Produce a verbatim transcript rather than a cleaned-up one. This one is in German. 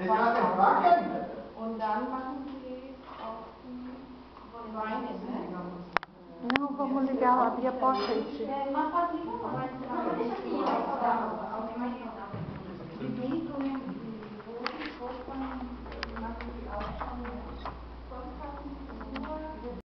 Und dann machen Sie auch die Weine, ne? Não, vamos ligar a Bia Pocket. Die dunklen, die roten Rotwein machen Sie auch schon.